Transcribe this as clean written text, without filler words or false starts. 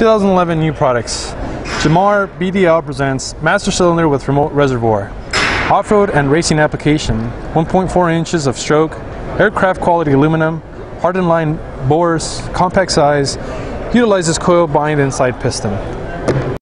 2011 new products. Jamar BDL presents master cylinder with remote reservoir. Off-road and racing application, 1.4 inches of stroke, aircraft quality aluminum, hardened line bores, compact size, utilizes coil bind inside piston.